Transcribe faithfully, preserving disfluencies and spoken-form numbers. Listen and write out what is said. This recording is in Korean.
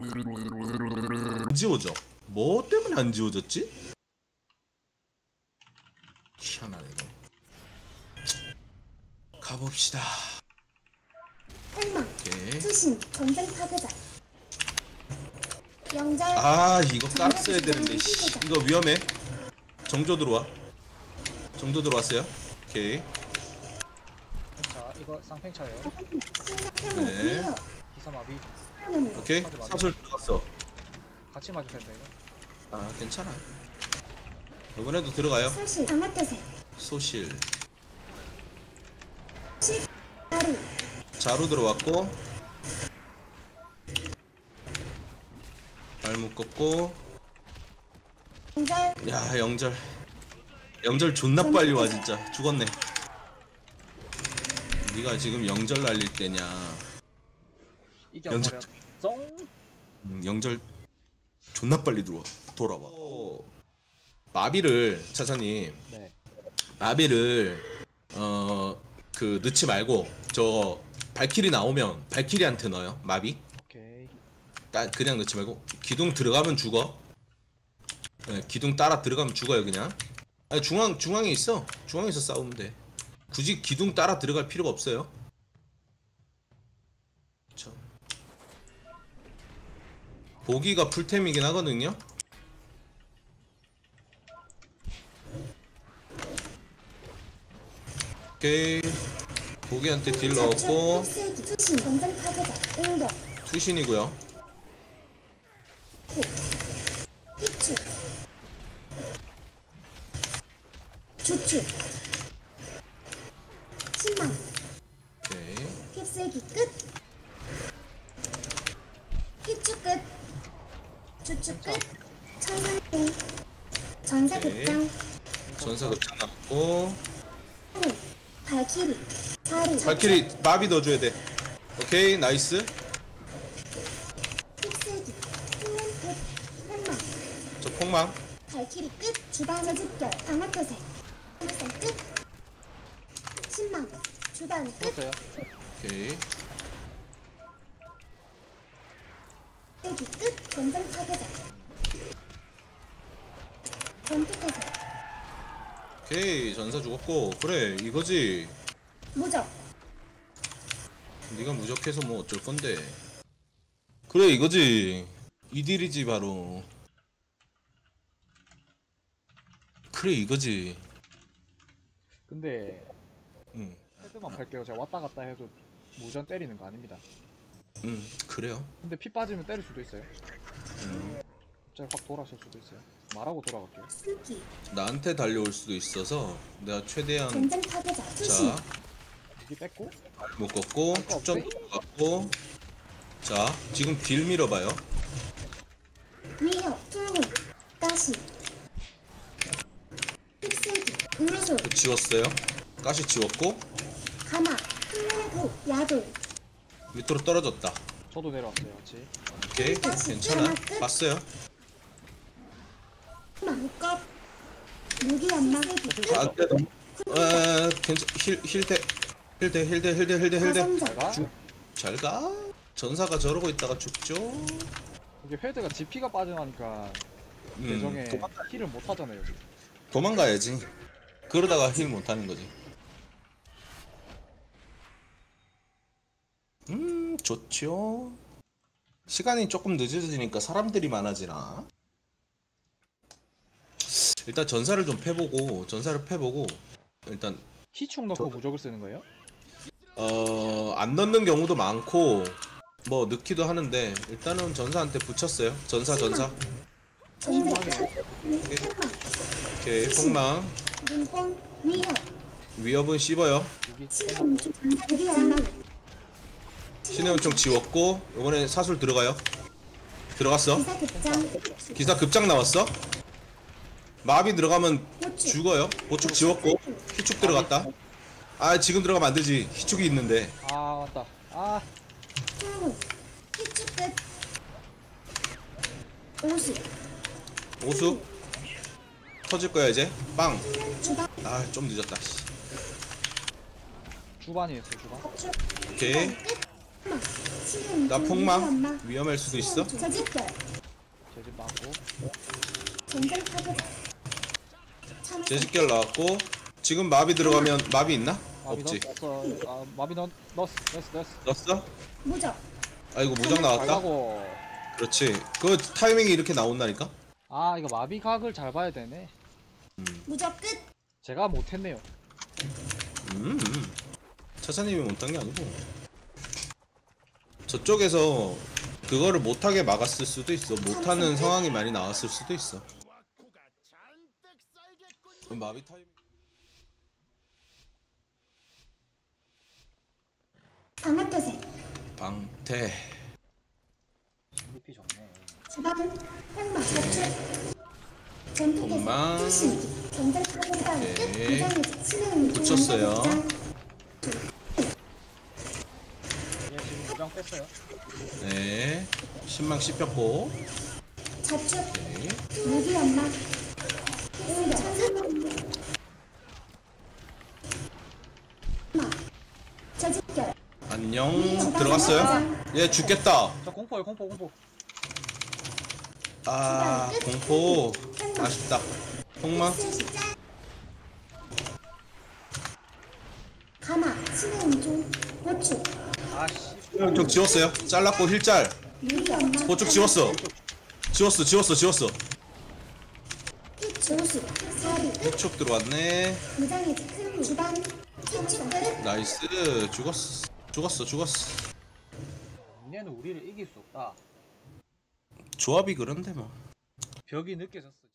안 지워져. 뭐 때문에 안 지워졌지? 희한하네 이거. 가봅시다. 폭망, 오케이. 수신, 전쟁 파괴자. 영절. 아 이거 깠어야 되는데 씨. 이거 위험해. 정조 들어와. 정조 들어왔어요. 오케이. 자, 이거 쌍팽차예요. 네. 기사마비. 오케이. 사술 들어갔어. 같이 맞을 텐데 이거. 아 괜찮아. 이번에도 들어가요. 사실 강화태세. 소실. 시. 나루. 자루 들어왔고. 발 묶었고. 영절. 야 영절. 영절 존나 빨리 와 진짜. 죽었네. 네가 지금 영절 날릴 때냐. 이겨버려. 쫑. 음, 영절 존나 빨리 들어와. 돌아와. 어, 마비를 차차님. 네. 마비를 어 그 넣지 말고 저 발키리 나오면 발키리한테 넣어요. 마비. 오케이. 딱 그냥 넣지 말고 기둥 들어가면 죽어. 네, 기둥 따라 들어가면 죽어요 그냥. 아니 중앙 중앙에 있어. 중앙에서 싸우면 돼. 굳이 기둥 따라 들어갈 필요가 없어요. 참. 보기가 풀템이긴 하거든요. 오케이. 보기한테 딜 넣었고 수신, 전쟁 파괴자. 응격. 투신이고요. 희축. 주축. 신망. 오케이. 휩쓸기 끝. 희축 끝. 주축 끝. 천상공. 전사 오케이. 급장. 전사 급장 나왔고 사루. 발키리. 사루. 발키리 마비 넣어줘야 돼. 오케이 나이스. 휩쓸기. 흉년 끝. 폭망. 저 폭망. 발키리 끝. 주단의 집결. 강화태세. 하늘산 끝. 신망. 주단 끝. 죽었어요. 오케이. 휩쓸기 끝. 전쟁 파괴자. 전투태세. 오케이 전사 죽었고 그래 이거지. 무적. 네가 무적해서 뭐 어쩔 건데. 그래 이거지. 이 딜이지 바로. 그래 이거지. 근데 응. 헤드만 팔게요. 제가 왔다 갔다 해도 무전 때리는 거 아닙니다. 응 그래요. 근데 피 빠지면 때릴 수도 있어요. 음. 갑자기 확 돌아설 수도 있어요. 말하고 돌아갈게요. 숨기. 나한테 달려올 수도 있어서 내가 최대한. 전쟁 파괴자. 수신. 자 여기 뺐고 묶었고 축전 갖고. 자 지금 딜 밀어봐요. 위협. 투혼. 가시. 휩쓸기. 음료수. 지웠어요. 가시 지웠고 가마. 흉년의 부. 야돌. 밑으로 떨어졌다. 저도 내려왔어요. 같이. 오케이 괜찮아. 봤어요. 마음껏. 무기 연마. 아 그래도 에 괜찮. 힐 힐대 힐대 힐대 힐대 힐대 힐대. 가선적. 제가 잘가. 전사가 저러고 있다가 죽죠. 이게 헤드가 지피가 빠져나니까 음, 계정에 도망가, 힐을 못 하잖아요. 지금. 도망가야지. 그러다가 힐 못하는 거지. 음 좋죠. 시간이 조금 늦어지니까 사람들이 많아지나. 일단 전사를 좀 패보고 전사를 패보고 일단 희축 넣고 무적을 쓰는 거예요? 어 안 넣는 경우도 많고 뭐 넣기도 하는데 일단은 전사한테 붙였어요. 전사 전사. 전쟁. 오케이 폭망. 눈뽕. 위협. 위협은 씹어요. 여기 신의 무기 연마. 신의 엄청 지웠고 이번에 사술 들어가요. 들어갔어. 기사 급장. 기사 급장 나왔어. 마비 들어가면 보축. 죽어요. 보축 지웠고 희축 들어갔다. 아 지금 들어가면 안 되지. 희축이 있는데. 아 맞다. 아 투혼. 희축 끝. 오수. 오수 터질 거야 이제. 빵. 주방. 아 좀 늦었다. 씨. 주반이었어요. 주반. 거축. 오케이. 끝. 치는 나 중 폭망 연막 위험할 수도 있어. 저집결 제집 맞고. 전쟁 파괴 참사 제식결 나왔고 지금 마비 들어가면 마비 있나? 마비 없지. 넣었어. 아 마비 넣 넣었어. 넣었어. 넣었어. 넣었어? 무적 아이고 무장 잘 나왔다. 가고. 그렇지. 그 타이밍이 이렇게 나온다니까. 아 이거 마비 각을 잘 봐야 되네. 무적 끝 제가 못했네요. 음. 차사님이 못한 게 아니고 저쪽에서 그거를 못하게 막았을 수도 있어. 못하는 상황이 많이 나왔을 수도 있어. 그럼 마비 타이밍. 방아태세 방태. 루피 좋네. 주방 흑마 자축 전투태세 폭망. 투신 전쟁 파괴 끝 오케이. 무장해제 치는 중 붙였어요. 연장 얘 지금 무장 뺐어요. 네. 신망 씹혔고. 자축 오케이. 무기 연막 응격 마 저집결 안녕. 들어갔어요? 얘 죽겠다. 저 공포요 공포 공포. 아 공포. 아쉽다. 폭망. 가마 치는 중 보축 아씨. 좀 지웠어요. 잘랐고 힐짤. 무기 연막 보쭉 지웠어. 지웠어 지웠어 지웠어. 조수 사리 해촉 들어왔네. 무장해제 큰 주방 피축 끝 나이스. 죽었어 죽었어 죽었어. 얘는 우리를 이길 수 없다. 조합이 그런데 뭐. 벽이 느껴졌어.